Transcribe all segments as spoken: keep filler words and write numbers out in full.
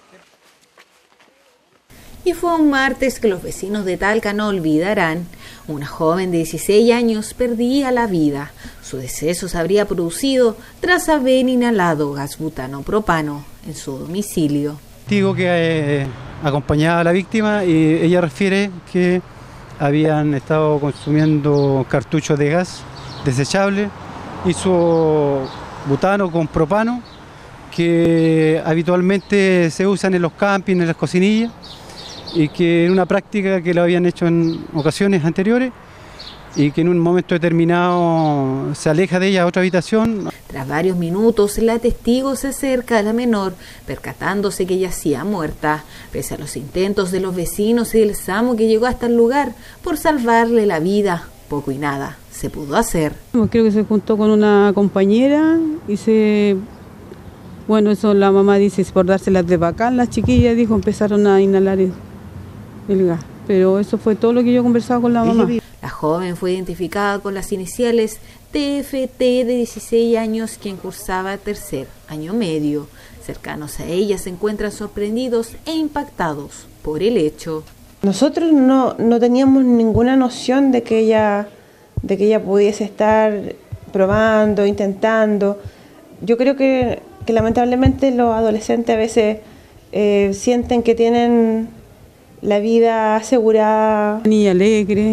Y fue un martes que los vecinos de Talca no olvidarán. Una joven de dieciséis años perdía la vida. Su deceso se habría producido tras haber inhalado gas butano propano en su domicilio. Digo que eh, acompañaba a la víctima y ella refiere que habían estado consumiendo cartuchos de gas desechable, hizo butano con propano, que habitualmente se usan en los campings, en las cocinillas, y que era una práctica que lo habían hecho en ocasiones anteriores y que en un momento determinado se aleja de ella a otra habitación. Tras varios minutos, la testigo se acerca a la menor, percatándose que yacía muerta, pese a los intentos de los vecinos y del SAMU que llegó hasta el lugar por salvarle la vida. Poco y nada se pudo hacer. Creo que se juntó con una compañera y se... Bueno, eso la mamá dice, por dárselas de bacán, las chiquillas, dijo, empezaron a inhalar el, el gas. Pero eso fue todo lo que yo conversaba con la mamá. La joven fue identificada con las iniciales T F T de dieciséis años, quien cursaba tercer año medio. Cercanos a ella se encuentran sorprendidos e impactados por el hecho. Nosotros no, no teníamos ninguna noción de que ella, de que ella pudiese estar probando, intentando. Yo creo que, que lamentablemente los adolescentes a veces eh, sienten que tienen la vida asegurada. Niña alegre,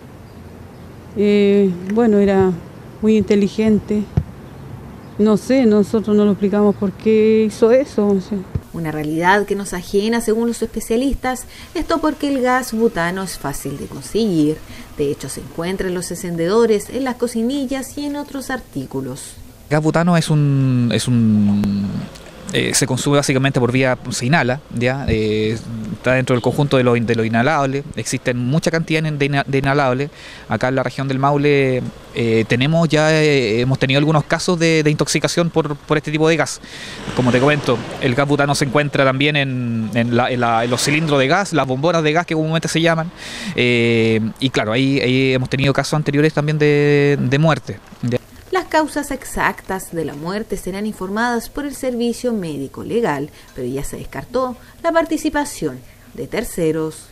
eh, bueno, era muy inteligente. No sé, nosotros no lo explicamos por qué hizo eso. O sea. Una realidad que nos ajena según los especialistas, esto porque el gas butano es fácil de conseguir. De hecho, se encuentra en los encendedores, en las cocinillas y en otros artículos. El gas butano es un... Es un eh, se consume básicamente por vía, se inhala, ¿ya? Eh, está dentro del conjunto de lo, de lo inhalable. Existen mucha cantidad de, de inhalable. Acá en la región del Maule eh, tenemos ya, eh, hemos tenido algunos casos de, de intoxicación por, por este tipo de gas. Como te comento, el gas butano se encuentra también en, en, la, en, la, en los cilindros de gas, las bombonas de gas que comúnmente se llaman. Eh, y claro, ahí, ahí hemos tenido casos anteriores también de, de muerte. ¿Ya? Las causas exactas de la muerte serán informadas por el servicio médico legal, pero ya se descartó la participación de terceros.